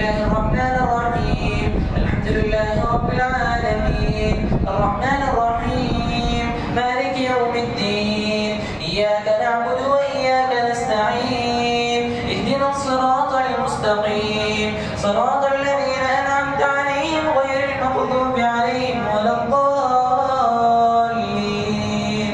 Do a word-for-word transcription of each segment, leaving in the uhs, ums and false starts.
الله الرحمن الرحيم الحمد لله رب العالمين الرحمن الرحيم مالك يوم الدين إياك نعبد وإياك نستعين اهدنا الصراط المستقيم صراط الذين أنعمت عليهم غير المغضوب عليهم ولا الضالين.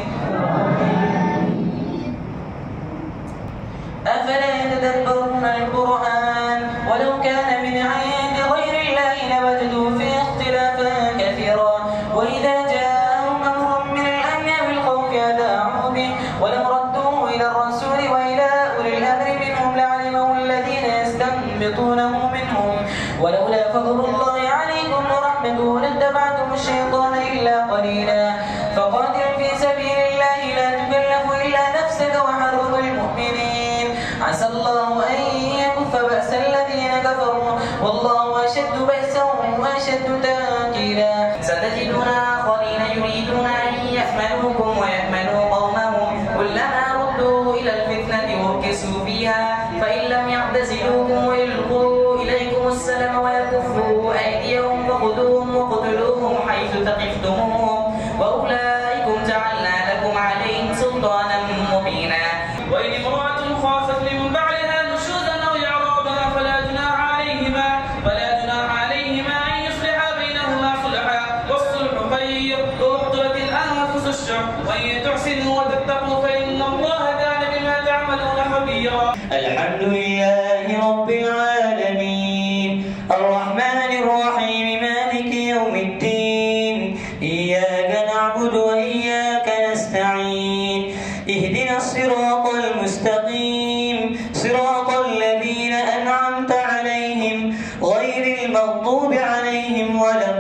أفلا يتدبرون القرآن ولو كان من عند غير الله لوجدوا فيه اختلافا كثيرا وإذا جاءهم أمر من الأمن أو الخوف أذاعوا به ولو ردوه إلى الرسول وإلى أولي الأمر منهم لعلمه الذين يستنبطونه منهم ولولا فضل الله عليكم ورحمته لاتبعتم الشيطان إلا قليلا فقاتل في سبيل الله لا تكلف إلا نفسك وحرض المؤمنين عسى الله أن يكف بأس الذين كفروا والله أشد بأسا وأشد تنكيلا. ستجدون آخرين يريدون أن يحملوكم ويحملوا قومهم كلما ردوا إلى الفتنة وركسوا فيها فإن لم يعتزلوكم ويلقوا إليكم السلام ويكفوا أيديهم فخذوهم وقتلوهم حيث ثقفتموهم وأولئكم جعلنا لكم عليهم سلطانا مبينا. وإن امرأة خافت من بعلها نشوزا أو إعراضا فلا جناح عليهما فلا جناح عليهما أن يصلحا بينهما صلحا والصلح خير وأحضرت الأنفس الشح وإن تحسنوا وتتقوا فإن الله كان بما تعملون خبيرا. الحمد لله رب العالمين الرحمن الرحيم مالك يوم الدين إياك نعبد وإياك نستعين اهدنا الصراط المستقيم صراط الذين أنعمت عليهم غير المغضوب عليهم ولا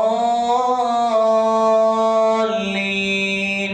الضالين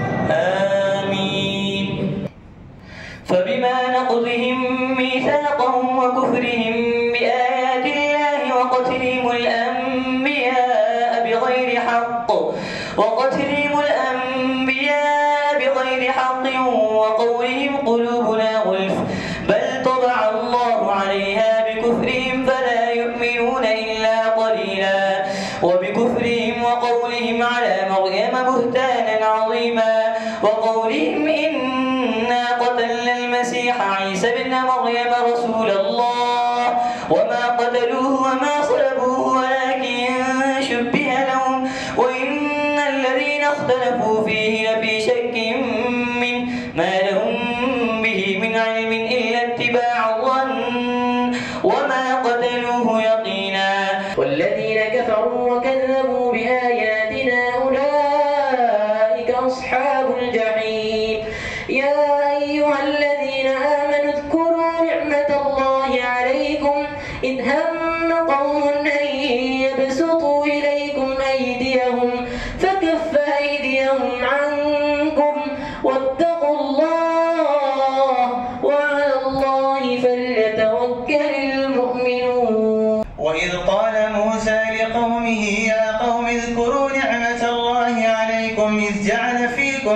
آمين. فبما نقضهم ميثاقهم وكفرهم بآيات الله وقتلهم الأنبياء بغير حق وقتلهم الأنبياء بغير حق وقولهم قلوبنا غلف بل طبع الله عليها بكفرهم فلا يؤمنون إلا قليلا وبكفرهم وقولهم على مريم بهتانا عظيما وقولهم إنا قتلنا المسيح عيسى ابن مريم رسول الله وما قتلوه وما صلبوه ولكن شبه لهم وإن الذين اختلفوا فيه لفي شك منه ما لهم به من علم إلا اتباع الظن وما قتلوه يقينا والذين كفروا وكذبوا بآياتنا أولئك أصحاب الجحيم. يا أيها الذين آمنوا اذكروا نعمة الله عليكم إذ هم قوم أن يبسطوا إليكم أيديهم فكف أيديهم عنكم واتقوا الله وعلى الله فليتوكل المؤمنون. وإذ قال موسى لقومه يا قوم اذكروا نعمة الله عليكم إذ جعل فيكم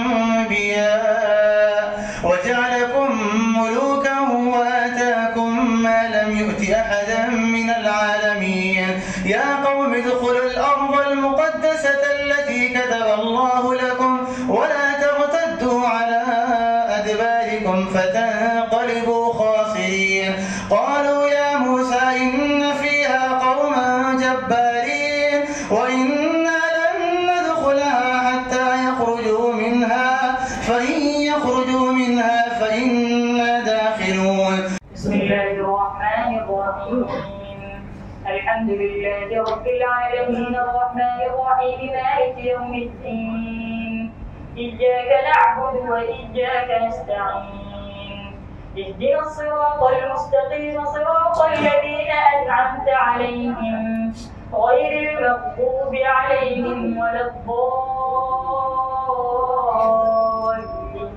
أنبياء وجعلكم ملوكا وآتاكم ما لم يؤت أحدا من العالمين. يا قوم ادخلوا الأرض المقدسة التي كتب الله لكم ولا ترتدوا على أدباركم فتنقلبوا خاسرين. قالوا يا موسى إن فيها قوما جبارين وإنا لن ندخلها حتى يخرجوا منها فإن يخرجوا منها فإنا داخلون. بسم الله الرحمن الرحيم الحمد لله رب العالمين الرحمن الرحيم مالك يوم الدين إياك نعبد وإياك نستعين اهدنا الصراط المستقيم صراط الذين أنعمت عليهم غير المغضوب عليهم ولا الضالين.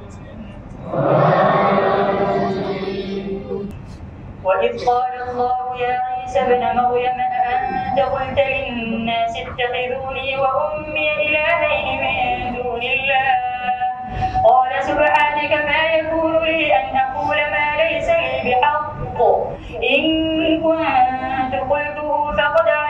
وإذ قال الله يا عيسى ابن مريم أأنت قلت للناس اتخذوني وأمي إلهين من دون الله قال سبحانك ما يكون لي أن أقول ما ليس لي بحق إن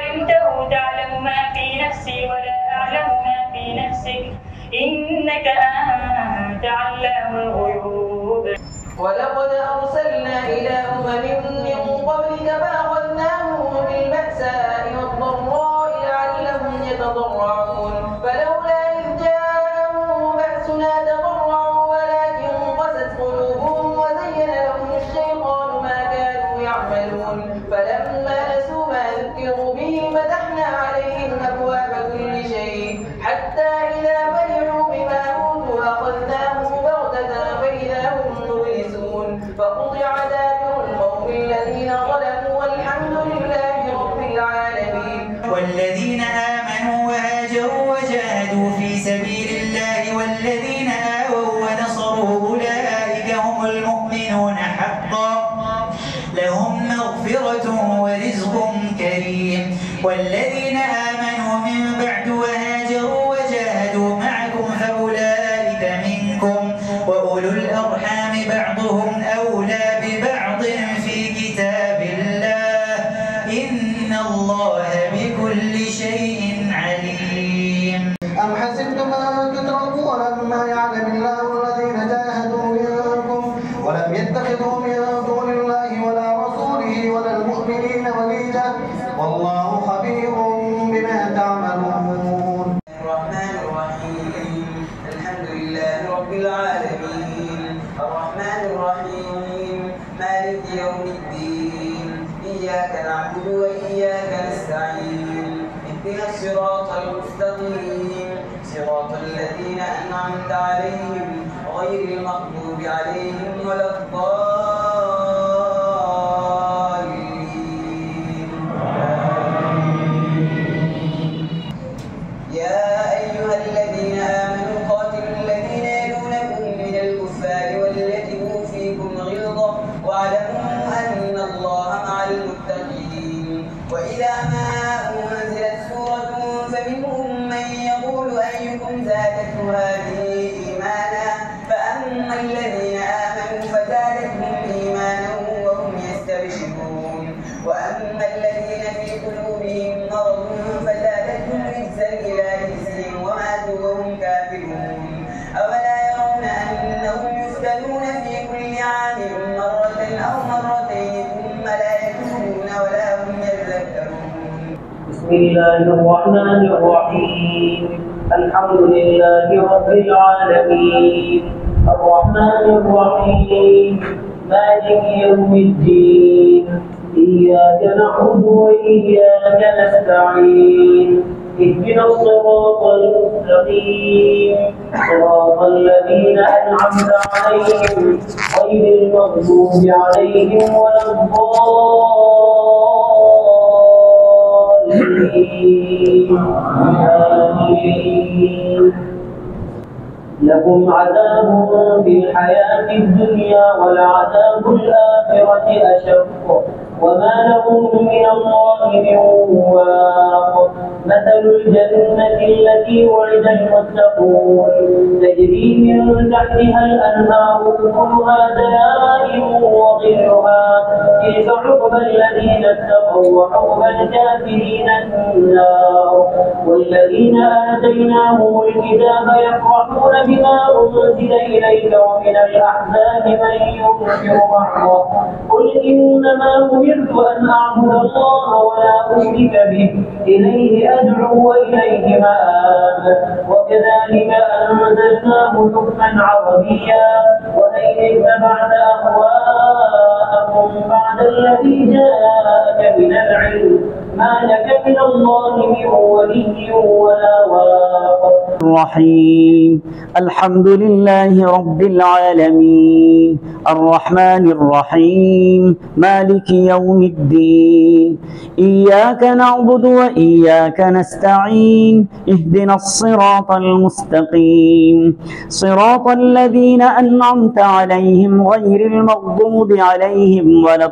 علمته تعلم ما في نفسي ولا أعلم ما في نفسك إنك أنت علام الغيوب. ولقد أرسلنا إلى أمم من قبلك فأخذناهم بالبأساء والضراء لعلهم يتضرعون فلولا إذ جاءهم بأسنا تضرعوا ولكن قست قلوبهم وزين لهم الشيطان ما كانوا يعملون فلما نسوا ما ذكروا به فتحنا عليهم أبواب كل شيء حتى إذا فرحوا بما أوتوا أخذناهم بغتة فإذا هم مبلسون فقطع دابر القوم الذين ظلموا والحمد لله رب العالمين. والذين آمنوا وهاجروا وجاهدوا في سبيل الله والذين آووا ونصروا أولئك هم المؤمنون حقا لهم مغفرة ورزق كريم. والذين آمنوا من بعد وهاجروا وجاهدوا معكم فأولئك منكم وأولو الأرحام بعضهم أولى ببعض في كتاب الله إن الله بكل شيء عليم. أم حسبتم أن تتركوا ولما يعلم الله الذين جاهدوا منكم ولم يتخذوا من دون الله ولا رسوله ولا المؤمنين وليجا والله خبير بما تعملون. الرحمن الرحيم الحمد لله رب العالمين الرحمن الرحيم مالك يوم الدين إياك نعبد وإياك نستعين اهدنا الصراط المستقيم صراط الذين أنعمت عليهم غير المغضوب عليهم ولا الضالين. يا أيها الذين آمنوا قاتلوا الذين يلونكم من الكفار وليجدوا فيكم غلظة واعلموا أن الله مع المتقين. وإذا ما أنزلت سورة فمنهم من يقول أيكم زادته هذه إيمانا فأما الذين آمنوا فزادتهم إيمانا وهم يستبشرون وأما الذين في قلوبهم مرض فزادتهم رجسا إلى رجسهم وماتوا وهم كافرون. أولا يرون أنهم يفتنون في كل عام مرة أو مرتين ثم لا يتوبون ولا هم يذكرون. بسم الله الرحمن الرحيم الحمد لله رب العالمين الرحمن الرحيم مالك يوم الدين إياك نعبد وإياك نستعين اهدنا الصراط المستقيم صراط الذين أنعمت عليهم غير المغضوب عليهم ولا الضالين آمين. لكم عذاب في الحياة الدنيا ولعذاب الآخرة أشق وما لهم من الله من واق. مثل الجنة التي وعد المتقون تجري من تحتها الأنهار أكلها دائم وظلها تلك عقبى الذين اتقوا وعقبى الكافرين النار. والذين آتيناهم الكتاب يفرحون بما أنزل إليك ومن الأحزاب من ينكر بعضه قل إنما أمرت أن أعبد الله ولا أشرك به إليه أدعو وإليه مآب. وكذلك أنزلناه حكما عربيا ولئن اتبعت أهواءهم بعد الذي جاءك من العلم ما لك من الله من ولي ولا واق. الرحيم الحمد لله رب العالمين الرحمن الرحيم مالك يوم الدين إياك نعبد وإياك نستعين اهدنا الصراط المستقيم صراط الذين أنعمت عليهم غير المغضوب عليهم ولا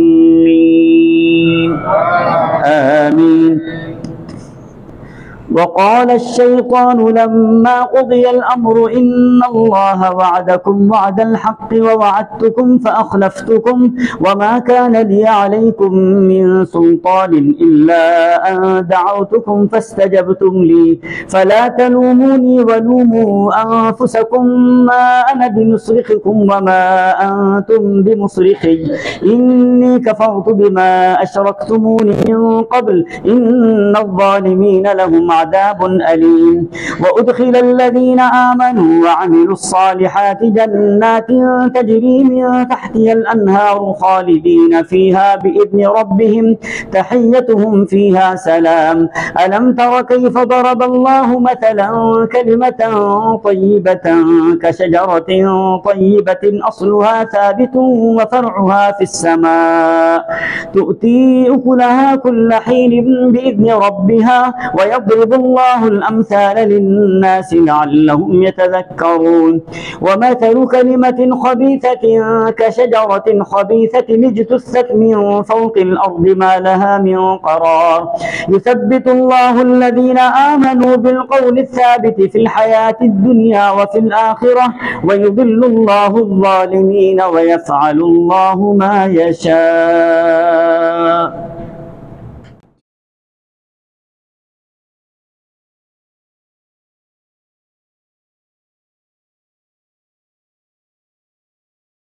الضالين آمين. وقال وقال الشيطان لما قضي الأمر إن الله وعدكم وعد الحق ووعدتكم فأخلفتكم وما كان لي عليكم من سلطان إلا أن دعوتكم فاستجبتم لي فلا تلوموني ولوموا أنفسكم ما أنا بمصرخكم وما أنتم بمصرخي إني كفرت بما أشركتموني من قبل إن الظالمين لهم عذاب أليم. وأدخل الذين آمنوا وعملوا الصالحات جنات تجري من تحتها الأنهار خالدين فيها بإذن ربهم تحيتهم فيها سلام. ألم تر كيف ضرب الله مثلا كلمة طيبة كشجرة طيبة أصلها ثابت وفرعها في السماء تؤتي أكلها كل حين بإذن ربها ويضرب الله الأمثال للناس لعلهم يتذكرون. ومثل كلمة خبيثة كشجرة خبيثة اجتثت من فوق الأرض ما لها من قرار يثبت الله الذين آمنوا بالقول الثابت في الحياة الدنيا وفي الآخرة ويضل الله الظالمين ويفعل الله ما يشاء.